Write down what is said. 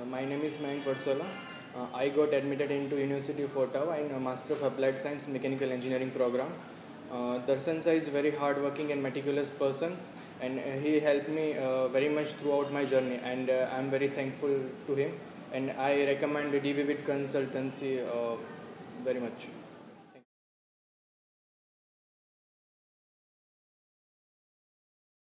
My name is Mayank Vadosla. I got admitted into University of Ottawa in a Master of Applied Science Mechanical Engineering program. Darshan Shah is a very hardworking and meticulous person, and he helped me very much throughout my journey, and I am very thankful to him. And I recommend D-Vivid Consultancy very much.